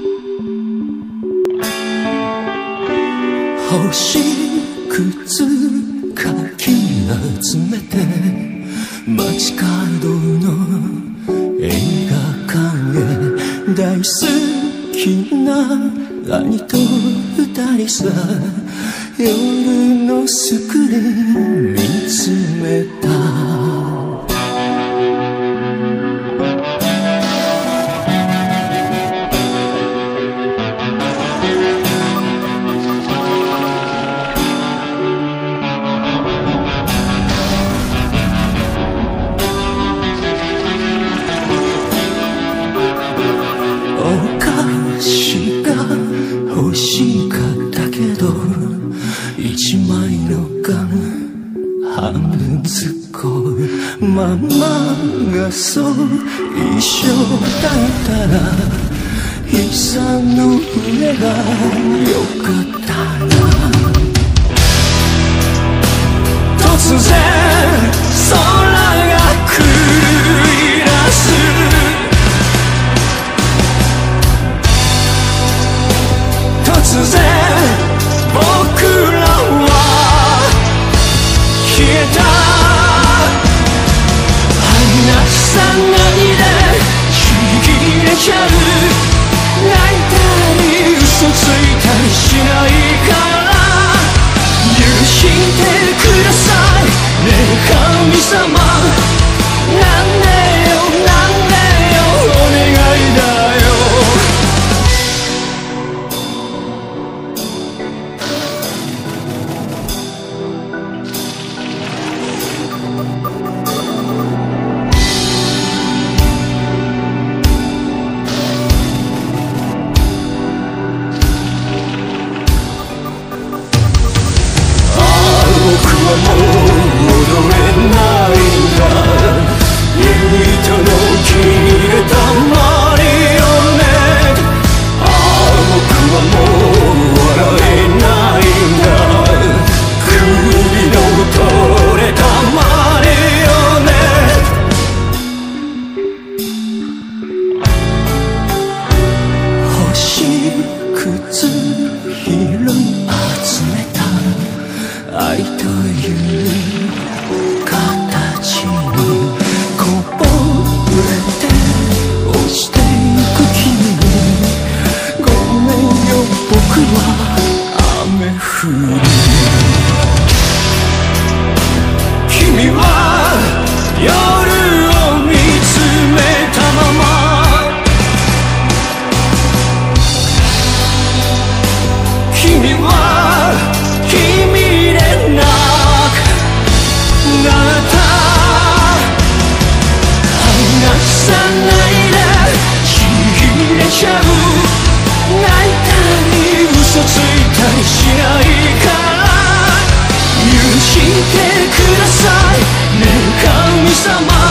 星屑かき集めて街角の映画館へ大好きな兄と二人さ夜のスクリーン見つめた欲しかったけど一枚のガン半分ずっこママがそう一緒だったら膝の上がよかったな突然空が繰り出す突然僕らは消えた離さないでちぎれちゃう泣いたり嘘ついたりしないから許してくださいねえ神様なんでよなんでよお願いだよもう戻れないんだ人の切れたマリオネット僕はもう笑えないんだ首の取れたマリオネット星屑拾い集めた愛という形にこぼれて落ちてゆく君ごめんよ僕は雨降り君は夜を見つめたまま君はちゃう泣いたり嘘ついたりしないから許してくださいねえ神様